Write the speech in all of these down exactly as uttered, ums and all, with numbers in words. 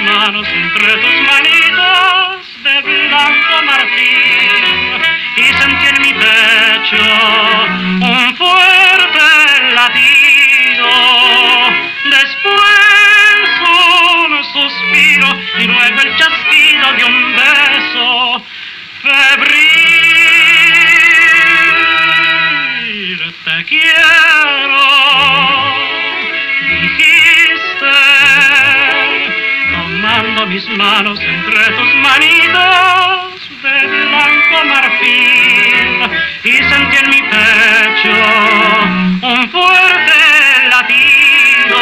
manos entre tus manitos de blanco marfil y sentí en mi pecho un fuerte latido, después un suspiro y luego el chasquido de un beso febril. Te quiero, dijiste, tomando mis manos entre tus manitos de blanco marfil y sentí en mi pecho un fuerte latido,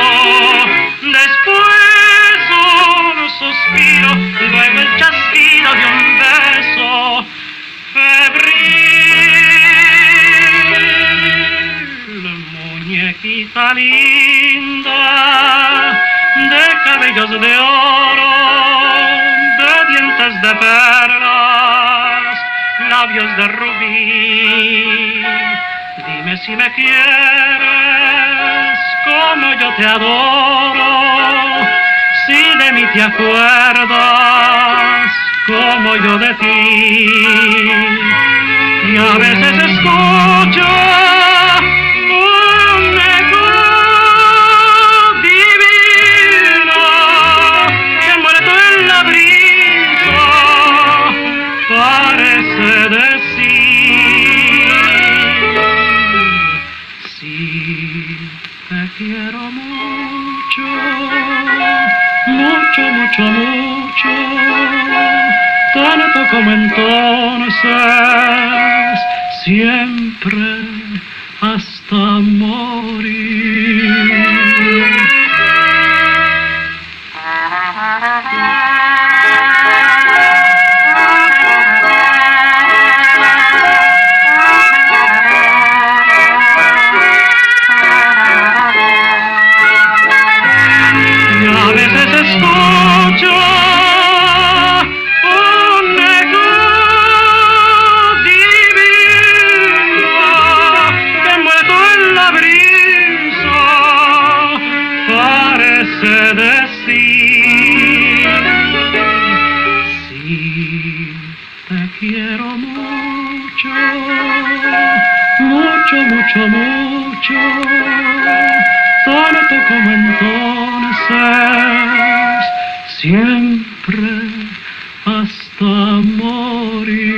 después un suspiro y luego el chasquido de un beso febril. Muñequita linda, de cabellos de oro, de dientes de perlas, labios de rubí, dime si me quieres como yo te adoro, si de mí te acuerdas como yo de ti. Y a veces escucho un eco divino que envuelto en la brisa parece decir: sí, te quiero mucho, mucho, mucho, mucho, tanto como entonces, siempre hasta morir. Y a veces escucho un eco divino que envuelto en la brisa parece decir: sí, te quiero mucho, mucho, mucho, mucho, tanto como entonces, siempre hasta morir.